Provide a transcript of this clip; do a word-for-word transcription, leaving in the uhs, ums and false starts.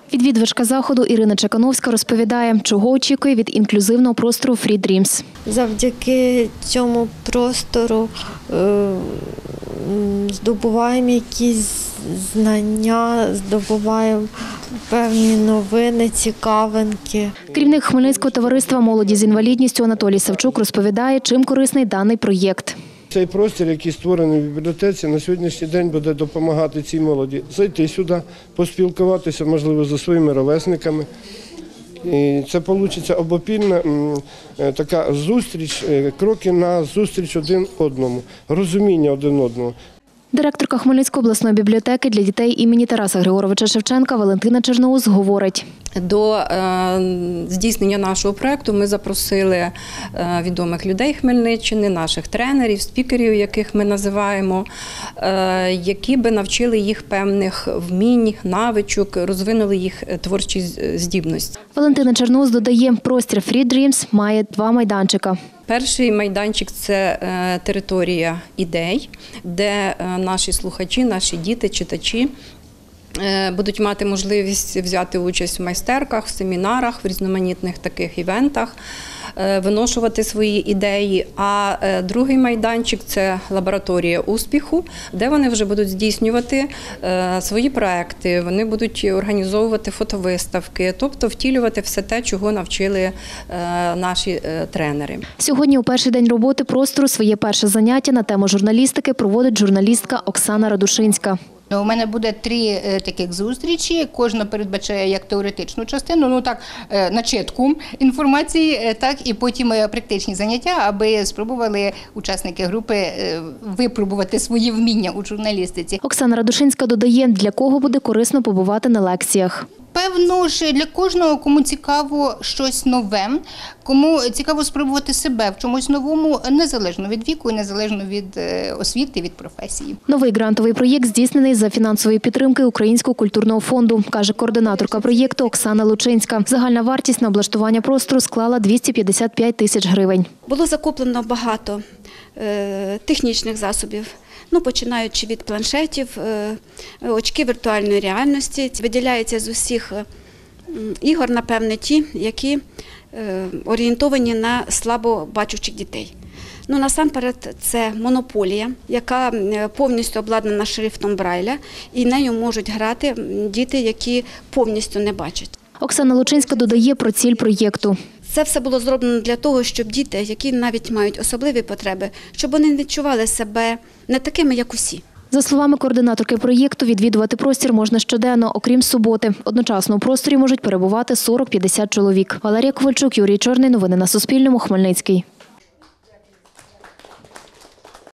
Відвідувачка заходу Ірина Чекановська розповідає, чого очікує від інклюзивного простору Free Dreams. Завдяки цьому простору е, здобуваємо якісь знання, здобуваємо певні новини, цікавинки. Керівник Хмельницького товариства молоді з інвалідністю Анатолій Савчук розповідає, чим корисний даний проєкт. Цей простір, який створений в бібліотеці, на сьогоднішній день буде допомагати цій молоді зайти сюди, поспілкуватися, можливо, зі своїми ровесниками. І це вийде обопільна така зустріч, кроки на зустріч один одному, розуміння один одного. Директорка Хмельницької обласної бібліотеки для дітей імені Тараса Григоровича Шевченка Валентина Черноус говорить. До е, здійснення нашого проєкту ми запросили е, відомих людей Хмельниччини, наших тренерів, спікерів, яких ми називаємо, е, які би навчили їх певних вмінь, навичок, розвинули їх творчі здібності. Валентина Черноус додає, простір Free Dreams має два майданчика. Перший майданчик – це територія ідей, де наші слухачі, наші діти, читачі будуть мати можливість взяти участь в майстерках, в семінарах, в різноманітних таких івентах, виношувати свої ідеї. А другий майданчик – це лабораторія успіху, де вони вже будуть здійснювати свої проекти, вони будуть організовувати фотовиставки, тобто втілювати все те, чого навчили наші тренери. Сьогодні у перший день роботи простору своє перше заняття на тему журналістики проводить журналістка Оксана Радушинська. У мене буде три таких зустрічі, кожна передбачає як теоретичну частину, ну так, начитку інформації, так і потім практичні заняття, аби спробували учасники групи випробувати свої вміння у журналістиці. Оксана Радушинська додає, для кого буде корисно побувати на лекціях. Певно ж, для кожного, кому цікаво щось нове, кому цікаво спробувати себе в чомусь новому, незалежно від віку і незалежно від освіти, від професії. Новий грантовий проєкт здійснений за фінансової підтримки Українського культурного фонду, каже координаторка проєкту Оксана Лучинська. Загальна вартість на облаштування простору склала двісті п'ятдесят п'ять тисяч гривень. Було закуплено багато е, технічних засобів. Ну, починаючи від планшетів, очки віртуальної реальності. Виділяється з усіх ігор, напевне, ті, які орієнтовані на слабобачучих дітей. Ну, насамперед, це монополія, яка повністю обладнана шрифтом Брайля, і нею можуть грати діти, які повністю не бачать. Оксана Лучинська додає про ціль проєкту. Це все було зроблено для того, щоб діти, які навіть мають особливі потреби, щоб вони відчували себе не такими, як усі. За словами координаторки проєкту, відвідувати простір можна щоденно, окрім суботи. Одночасно у просторі можуть перебувати сорок-п'ятдесят чоловік. Валерія Ковальчук, Юрій Чорний. Новини на Суспільному. Хмельницький.